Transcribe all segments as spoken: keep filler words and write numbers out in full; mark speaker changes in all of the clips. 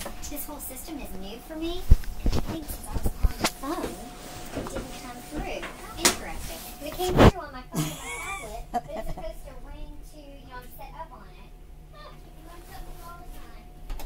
Speaker 1: This whole system is new for me. I think since I was on the phone, it didn't come through. Interesting. It came through on my phone and my tablet, but it's supposed to ring to, you know, I'm set up on it. Huh, it runs up to all the time.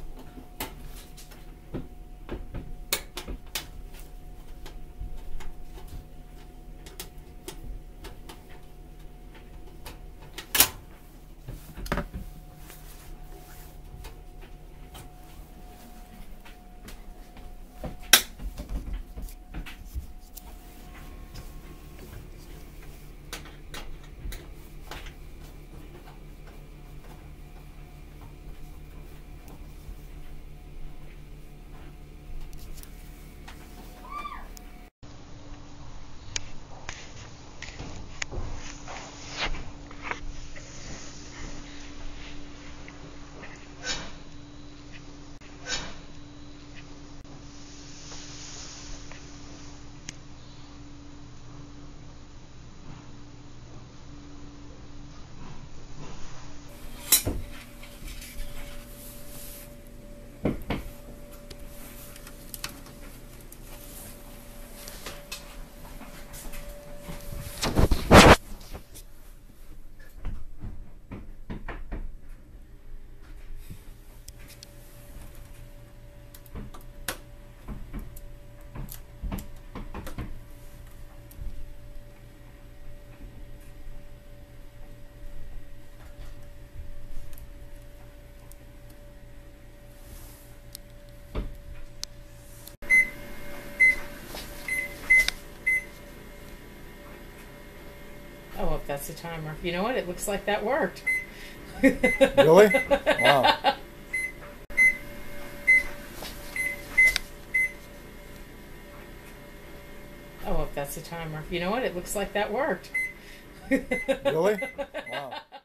Speaker 2: Oh, if that's the timer. You know what? It looks like that worked.
Speaker 3: Really? Wow.
Speaker 2: Oh, if that's the timer. You know what? It looks like that worked.
Speaker 3: Really? Wow.